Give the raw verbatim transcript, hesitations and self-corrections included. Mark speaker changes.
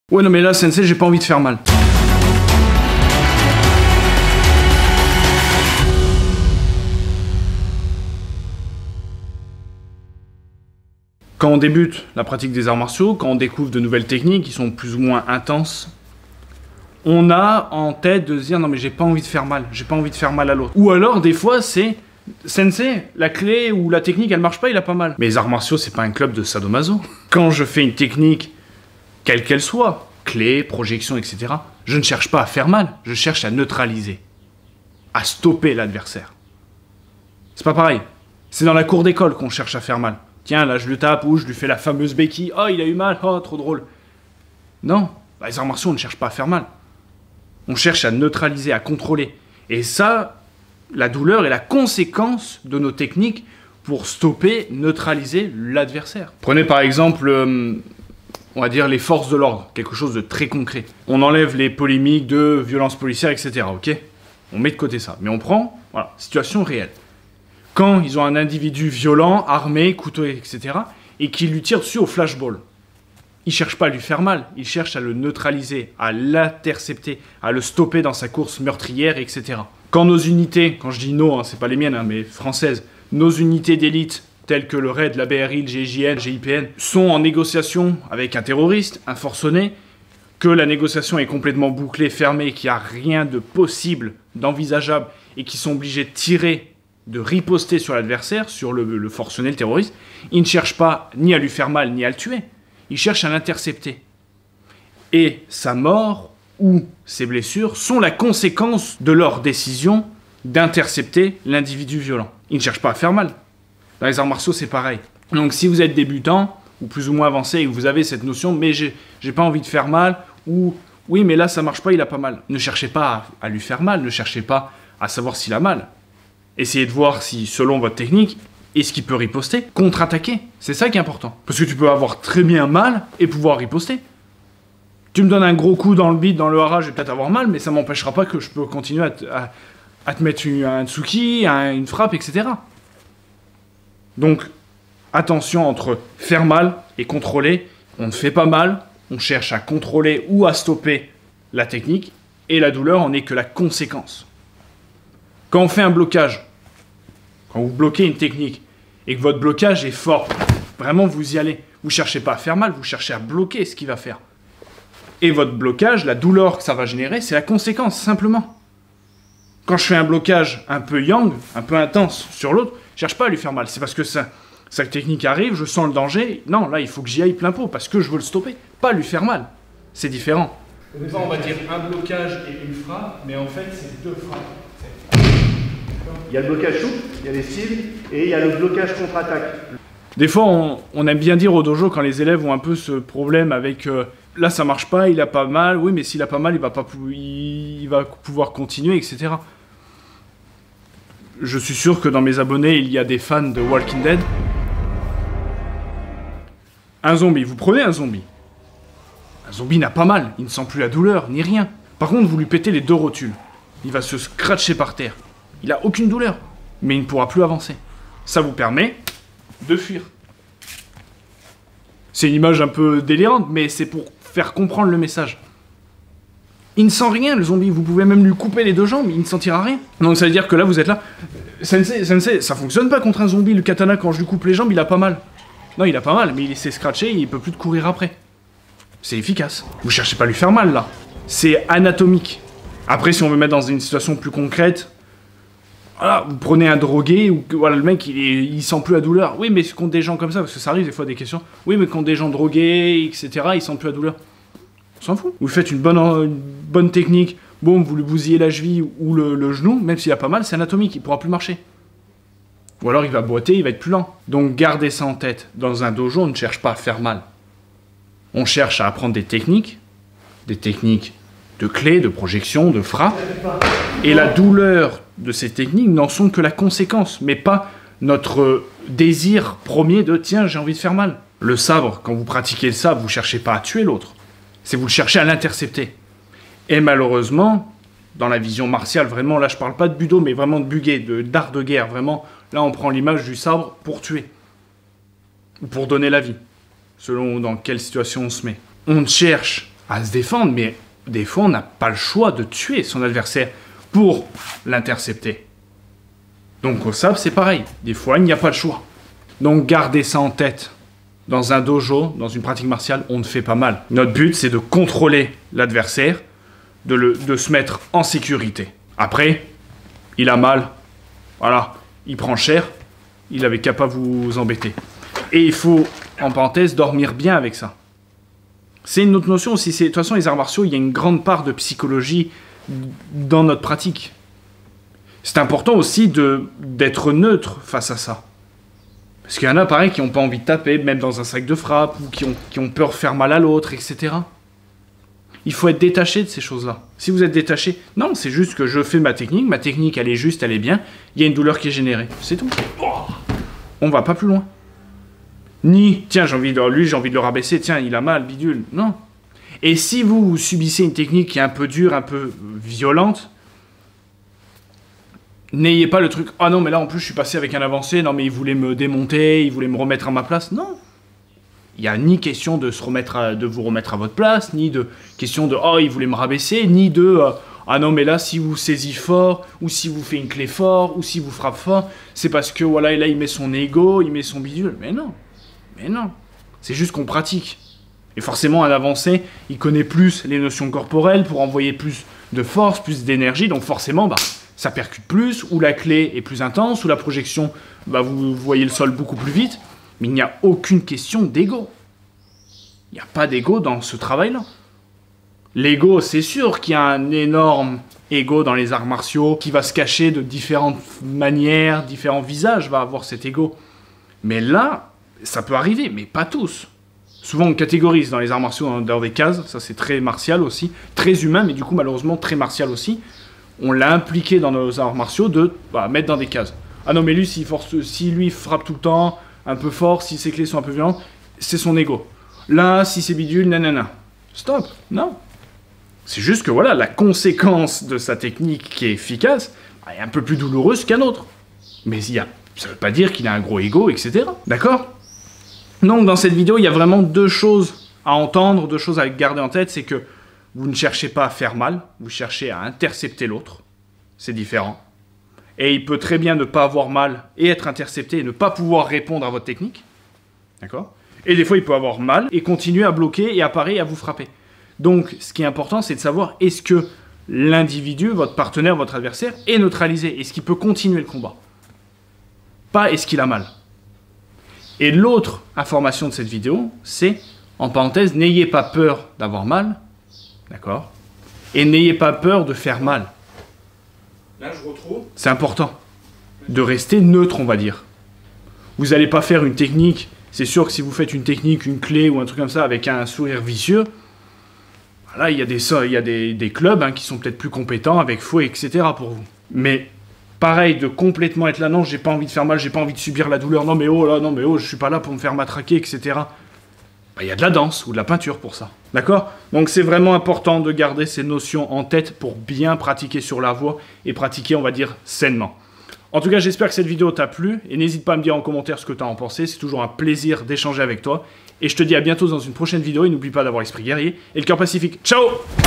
Speaker 1: Ouais non mais là sensei j'ai pas envie de faire mal. Quand on débute la pratique des arts martiaux, quand on découvre de nouvelles techniques qui sont plus ou moins intenses, on a en tête de se dire non mais j'ai pas envie de faire mal, j'ai pas envie de faire mal à l'autre. Ou alors des fois c'est sensei, la clé ou la technique elle marche pas, il a pas mal. Mais les arts martiaux c'est pas un club de sadomaso. Quand je fais une technique, quelle qu'elle soit, clé, projection, et cetera, je ne cherche pas à faire mal, je cherche à neutraliser, à stopper l'adversaire. C'est pas pareil. C'est dans la cour d'école qu'on cherche à faire mal. Tiens, là je le tape ou je lui fais la fameuse béquille. Oh, il a eu mal, oh, trop drôle. Non, bah, les arts martiaux, on ne cherche pas à faire mal. On cherche à neutraliser, à contrôler. Et ça, la douleur est la conséquence de nos techniques pour stopper, neutraliser l'adversaire. Prenez par exemple, euh, on va dire les forces de l'ordre, quelque chose de très concret. On enlève les polémiques de violence policière, et cetera, ok? On met de côté ça. Mais on prend, voilà, situation réelle. Quand ils ont un individu violent, armé, couteau, et cetera, et qui lui tire dessus au flashball, ils ne cherchent pas à lui faire mal, ils cherchent à le neutraliser, à l'intercepter, à le stopper dans sa course meurtrière, et cetera. Quand nos unités, quand je dis nos, hein, c'est pas les miennes, hein, mais françaises, nos unités d'élite, telles que le R A I D, la B R I, le G I J N, le G I P N, sont en négociation avec un terroriste, un forcené, que la négociation est complètement bouclée, fermée, qu'il n'y a rien de possible, d'envisageable, et qu'ils sont obligés de tirer, de riposter sur l'adversaire, sur le, le forcené, le terroriste, ils ne cherchent pas ni à lui faire mal, ni à le tuer. Ils cherchent à l'intercepter. Et sa mort ou ses blessures sont la conséquence de leur décision d'intercepter l'individu violent. Ils ne cherchent pas à faire mal. Dans les arts martiaux, c'est pareil. Donc si vous êtes débutant, ou plus ou moins avancé, et que vous avez cette notion, mais j'ai, j'ai pas envie de faire mal, ou oui, mais là ça marche pas, il a pas mal. Ne cherchez pas à, à lui faire mal, ne cherchez pas à savoir s'il a mal. Essayez de voir si, selon votre technique, est-ce qu'il peut riposter, contre-attaquer. C'est ça qui est important. Parce que tu peux avoir très bien mal et pouvoir riposter. Tu me donnes un gros coup dans le bide, dans le hara, je vais peut-être avoir mal, mais ça m'empêchera pas que je peux continuer à te, à, à te mettre une, un tsuki, un, une frappe, et cetera. Donc, attention entre faire mal et contrôler. On ne fait pas mal, on cherche à contrôler ou à stopper la technique, et la douleur en est que la conséquence. Quand on fait un blocage, quand vous bloquez une technique, et que votre blocage est fort, vraiment vous y allez. Vous ne cherchez pas à faire mal, vous cherchez à bloquer ce qu'il va faire. Et votre blocage, la douleur que ça va générer, c'est la conséquence, simplement. Quand je fais un blocage un peu yang, un peu intense sur l'autre, je ne cherche pas à lui faire mal. C'est parce que ça, sa technique arrive, je sens le danger. Non, là, il faut que j'y aille plein pot, parce que je veux le stopper, pas lui faire mal. C'est différent. Au départ, on va dire un blocage et une frappe, mais en fait, c'est deux frappes. Il y a le blocage souple, il y a les styles, et il y a le blocage contre-attaque. Des fois, on, on aime bien dire au dojo, quand les élèves ont un peu ce problème avec euh, là, ça marche pas, il a pas mal, oui, mais s'il a pas mal, il va, pas pou il, il va pouvoir continuer, et cetera. Je suis sûr que dans mes abonnés, il y a des fans de Walking Dead. Un zombie, vous prenez un zombie. Un zombie n'a pas mal, il ne sent plus la douleur, ni rien. Par contre, vous lui pétez les deux rotules. Il va se scratcher par terre. Il n'a aucune douleur, mais il ne pourra plus avancer. Ça vous permet de fuir. C'est une image un peu délirante, mais c'est pour faire comprendre le message. Il ne sent rien, le zombie. Vous pouvez même lui couper les deux jambes, il ne sentira rien. Donc ça veut dire que là, vous êtes là. Sensei, sensei, ça fonctionne pas contre un zombie. Le katana, quand je lui coupe les jambes, il a pas mal. Non, il a pas mal, mais il s'est scratché, il peut plus te courir après. C'est efficace. Vous cherchez pas à lui faire mal, là. C'est anatomique. Après, si on veut mettre dans une situation plus concrète, voilà, vous prenez un drogué, ou voilà, le mec, il, est, il sent plus la douleur. Oui, mais contre des gens comme ça, parce que ça arrive des fois des questions. Oui, mais contre des gens drogués, et cetera, ils sentent plus la douleur. On s'en fout. Vous faites une bonne, une bonne technique, bon, vous lui bousillez la cheville ou le, le genou, même s'il a pas mal, c'est anatomique, il pourra plus marcher. Ou alors il va boiter, il va être plus lent. Donc gardez ça en tête. Dans un dojo, on ne cherche pas à faire mal. On cherche à apprendre des techniques, des techniques de clés, de projection, de frappe. Et la douleur de ces techniques n'en sont que la conséquence, mais pas notre désir premier de « tiens, j'ai envie de faire mal ». Le sabre, quand vous pratiquez le sabre, vous ne cherchez pas à tuer l'autre, c'est vous le cherchez à l'intercepter. Et malheureusement, dans la vision martiale, vraiment, là je parle pas de budo, mais vraiment de bugé, de d'art de guerre, vraiment, là on prend l'image du sabre pour tuer, ou pour donner la vie, selon dans quelle situation on se met. On cherche à se défendre, mais des fois, on n'a pas le choix de tuer son adversaire pour l'intercepter. Donc au sabre, c'est pareil. Des fois, il n'y a pas le choix. Donc gardez ça en tête. Dans un dojo, dans une pratique martiale, on ne fait pas mal. Notre but, c'est de contrôler l'adversaire, de, le, de se mettre en sécurité. Après, il a mal, voilà, il prend cher, il avait qu'à pas vous embêter. Et il faut, en parenthèse, dormir bien avec ça. C'est une autre notion aussi. De toute façon, les arts martiaux, il y a une grande part de psychologie dans notre pratique. C'est important aussi d'être neutre face à ça. Parce qu'il y en a, pareil, qui n'ont pas envie de taper, même dans un sac de frappe, ou qui ont, qui ont peur de faire mal à l'autre, et cetera. Il faut être détaché de ces choses-là. Si vous êtes détaché, non, c'est juste que je fais ma technique, ma technique, elle est juste, elle est bien, il y a une douleur qui est générée. C'est tout. On va pas plus loin. Ni, tiens, j'ai envie de lui, j'ai envie de le rabaisser, tiens, il a mal, bidule. Non. Et si vous subissez une technique qui est un peu dure, un peu violente, n'ayez pas le truc, ah non, mais là, en plus, je suis passé avec un avancé, non, mais il voulait me démonter, il voulait me remettre à ma place. Non. Il n'y a ni question de, se remettre à, de vous remettre à votre place, ni de question de, oh, il voulait me rabaisser, ni de, euh, ah non, mais là, si vous saisit fort, ou si vous fait une clé fort, ou si vous frappe fort, c'est parce que, voilà, et là, il met son ego, il met son bidule. Mais non. Mais non. C'est juste qu'on pratique. Et forcément, un avancé, il connaît plus les notions corporelles pour envoyer plus de force, plus d'énergie, donc forcément, bah, ça percute plus, ou la clé est plus intense, ou la projection, bah, vous voyez le sol beaucoup plus vite, mais il n'y a aucune question d'ego. Il n'y a pas d'ego dans ce travail-là. L'ego, c'est sûr qu'il y a un énorme ego dans les arts martiaux, qui va se cacher de différentes manières, différents visages va avoir cet ego. Mais là, ça peut arriver, mais pas tous. Souvent, on catégorise dans les arts martiaux dans des cases, ça c'est très martial aussi, très humain, mais du coup, malheureusement, très martial aussi. On l'a impliqué dans nos arts martiaux de bah, mettre dans des cases. Ah non, mais lui, s'il force, si lui frappe tout le temps, un peu fort, si ses clés sont un peu violentes, c'est son ego. Là, si c'est bidule, nanana. Stop, non. C'est juste que voilà, la conséquence de sa technique qui est efficace bah, est un peu plus douloureuse qu'un autre. Mais il y a, ça ne veut pas dire qu'il a un gros ego, et cetera. D'accord ? Donc, dans cette vidéo, il y a vraiment deux choses à entendre, deux choses à garder en tête, c'est que vous ne cherchez pas à faire mal, vous cherchez à intercepter l'autre. C'est différent. Et il peut très bien ne pas avoir mal et être intercepté et ne pas pouvoir répondre à votre technique. D'accord ? Et des fois, il peut avoir mal et continuer à bloquer et à parer et à vous frapper. Donc, ce qui est important, c'est de savoir est-ce que l'individu, votre partenaire, votre adversaire, est neutralisé. Est-ce qu'il peut continuer le combat ? Pas est-ce qu'il a mal. Et l'autre information de cette vidéo, c'est, en parenthèse, n'ayez pas peur d'avoir mal. D'accord ? Et n'ayez pas peur de faire mal. Là, je retrouve. C'est important de rester neutre, on va dire. Vous n'allez pas faire une technique. C'est sûr que si vous faites une technique, une clé ou un truc comme ça avec un sourire vicieux, là, il y a des, il y a des, des clubs hein, qui sont peut-être plus compétents avec fouet, et cetera pour vous. Mais pareil, de complètement être là, non, j'ai pas envie de faire mal, j'ai pas envie de subir la douleur, non mais oh là, non mais oh, je suis pas là pour me faire matraquer, et cetera. Il y a de la danse ou de la peinture pour ça. D'accord ? Donc c'est vraiment important de garder ces notions en tête pour bien pratiquer sur la voie et pratiquer, on va dire, sainement. En tout cas, j'espère que cette vidéo t'a plu et n'hésite pas à me dire en commentaire ce que tu as en pensé. C'est toujours un plaisir d'échanger avec toi. Et je te dis à bientôt dans une prochaine vidéo et n'oublie pas d'avoir l'esprit guerrier et le cœur pacifique. Ciao !